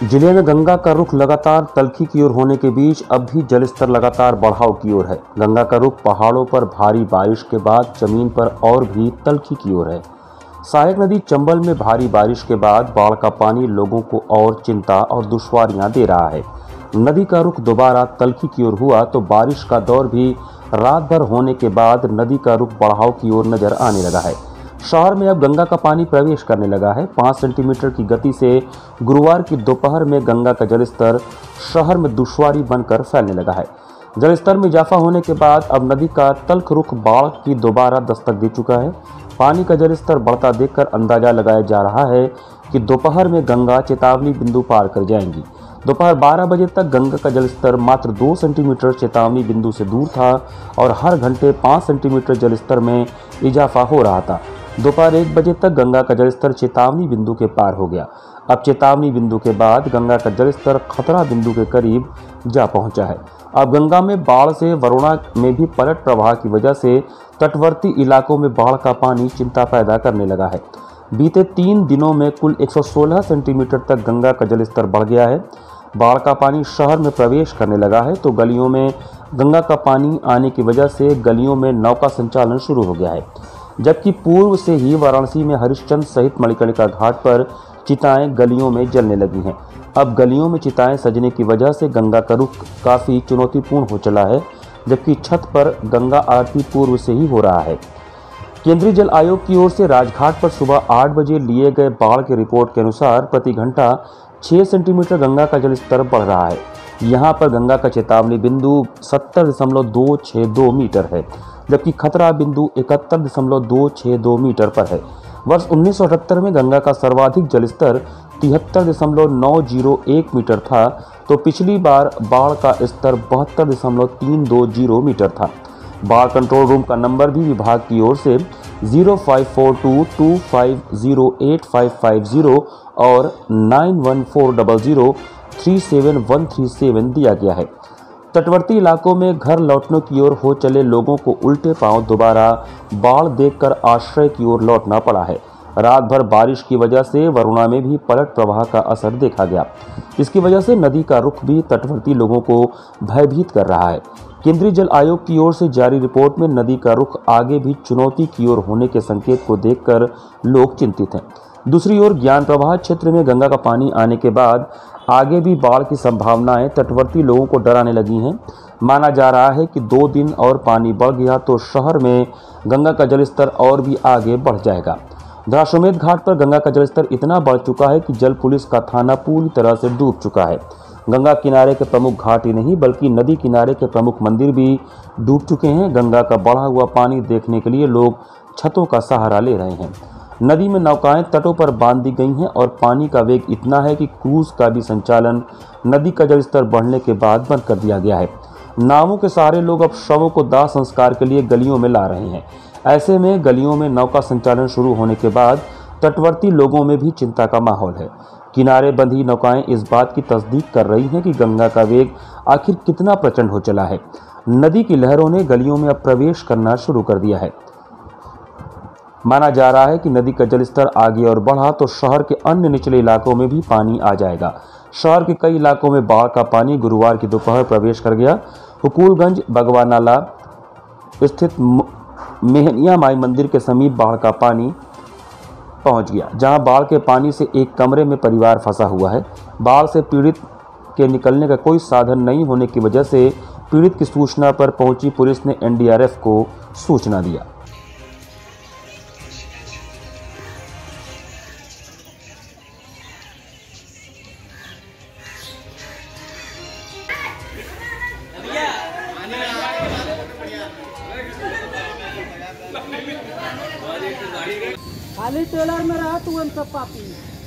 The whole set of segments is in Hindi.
जिले में गंगा का रुख लगातार तलखी की ओर होने के बीच अब भी जलस्तर लगातार बढ़ाव की ओर है। गंगा का रुख पहाड़ों पर भारी बारिश के बाद जमीन पर और भी तलखी की ओर है। सहायक नदी चंबल में भारी बारिश के बाद बाढ़ का पानी लोगों को और चिंता और दुश्वारियां दे रहा है। नदी का रुख दोबारा तलखी की ओर हुआ तो बारिश का दौर भी रात भर होने के बाद नदी का रुख बढ़ाव की ओर नजर आने लगा है। शहर में अब गंगा का पानी प्रवेश करने लगा है। 5 सेंटीमीटर की गति से गुरुवार की दोपहर में गंगा का जलस्तर शहर में दुश्वारी बनकर फैलने लगा है। जलस्तर में इजाफा होने के बाद अब नदी का तल्ख रुख बाढ़ की दोबारा दस्तक दे चुका है। पानी का जलस्तर बढ़ता देखकर अंदाजा लगाया जा रहा है कि दोपहर में गंगा चेतावनी बिंदु पार कर जाएंगी। दोपहर 12 बजे तक गंगा का जलस्तर मात्र 2 सेंटीमीटर चेतावनी बिंदु से दूर था और हर घंटे 5 सेंटीमीटर जलस्तर में इजाफा हो रहा था। दोपहर 1 बजे तक गंगा का जलस्तर चेतावनी बिंदु के पार हो गया। अब चेतावनी बिंदु के बाद गंगा का जलस्तर खतरा बिंदु के करीब जा पहुंचा है। अब गंगा में बाढ़ से वरुणा में भी पलट प्रवाह की वजह से तटवर्ती इलाकों में बाढ़ का पानी चिंता पैदा करने लगा है। बीते 3 दिनों में कुल 116 सेंटीमीटर तक गंगा का जलस्तर बढ़ गया है। बाढ़ का पानी शहर में प्रवेश करने लगा है तो गलियों में गंगा का पानी आने की वजह से गलियों में नौका संचालन शुरू हो गया है। जबकि पूर्व से ही वाराणसी में हरिश्चंद्र सहित मणिकर्णिका घाट पर चिताएं गलियों में जलने लगी हैं। अब गलियों में चिताएं सजने की वजह से गंगा का रुख काफ़ी चुनौतीपूर्ण हो चला है, जबकि छत पर गंगा आरती पूर्व से ही हो रहा है। केंद्रीय जल आयोग की ओर से राजघाट पर सुबह 8 बजे लिए गए बाढ़ की रिपोर्ट के अनुसार प्रति घंटा 6 सेंटीमीटर गंगा का जलस्तर बढ़ रहा है। यहाँ पर गंगा का चेतावनी बिंदु 70.262 मीटर है, जबकि खतरा बिंदु 71.262 मीटर पर है। वर्ष 1978 में गंगा का सर्वाधिक जलस्तर 73.901 मीटर था तो पिछली बार बाढ़ का स्तर 72.320 मीटर था। बाढ़ कंट्रोल रूम का नंबर भी विभाग की ओर से 054225085550 और 9140037137 दिया गया है। तटवर्ती इलाकों में घर लौटने की ओर हो चले लोगों को उल्टे पांव दोबारा बाढ़ देखकर आश्रय की ओर लौटना पड़ा है। रात भर बारिश की वजह से वरुणा में भी पलट प्रवाह का असर देखा गया। इसकी वजह से नदी का रुख भी तटवर्ती लोगों को भयभीत कर रहा है। केंद्रीय जल आयोग की ओर से जारी रिपोर्ट में नदी का रुख आगे भी चुनौती की ओर होने के संकेत को देखकर लोग चिंतित हैं। दूसरी ओर ज्ञान प्रवाह क्षेत्र में गंगा का पानी आने के बाद आगे भी बाढ़ की संभावनाएं तटवर्ती लोगों को डराने लगी हैं। माना जा रहा है कि 2 दिन और पानी बढ़ गया तो शहर में गंगा का जलस्तर और भी आगे बढ़ जाएगा। दशाश्वमेध घाट पर गंगा का जलस्तर इतना बढ़ चुका है कि जल पुलिस का थाना पूरी तरह से डूब चुका है। गंगा किनारे के प्रमुख घाट ही नहीं बल्कि नदी किनारे के प्रमुख मंदिर भी डूब चुके हैं। गंगा का बढ़ा हुआ पानी देखने के लिए लोग छतों का सहारा ले रहे हैं। नदी में नौकाएं तटों पर बांध दी गई हैं और पानी का वेग इतना है कि क्रूज का भी संचालन नदी का जलस्तर बढ़ने के बाद बंद कर दिया गया है। नावों के सहारे लोग अब शवों को दाह संस्कार के लिए गलियों में ला रहे हैं। ऐसे में गलियों में नौका संचालन शुरू होने के बाद तटवर्ती लोगों में भी चिंता का माहौल है। किनारे बंधी नौकाएं इस बात की तस्दीक कर रही हैं कि गंगा का वेग आखिर कितना प्रचंड हो चला है। नदी की लहरों ने गलियों में अब प्रवेश करना शुरू कर दिया है। माना जा रहा है कि नदी का जलस्तर आगे और बढ़ा तो शहर के अन्य निचले इलाकों में भी पानी आ जाएगा। शहर के कई इलाकों में बाढ़ का पानी गुरुवार की दोपहर प्रवेश कर गया। हुकूलगंज बगवानाला स्थित मेहनिया माई मंदिर के समीप बाढ़ का पानी पहुंच गया, जहां बाढ़ के पानी से एक कमरे में परिवार फंसा हुआ है। बाढ़ से पीड़ित के निकलने का कोई साधन नहीं होने की वजह से पीड़ित की सूचना पर पहुंची पुलिस ने एनडीआरएफ को सूचना दिया। खाली ट्रेलर में रहा तू सब पापी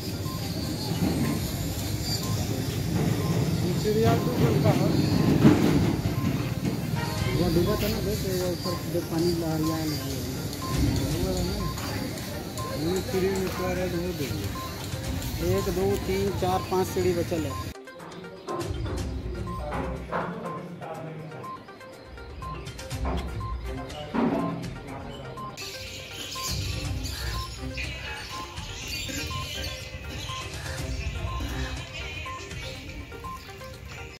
डूबा था ना, देख पानी लहरिया नहीं। 1 2 3 4 5 सीढ़ी बचल है।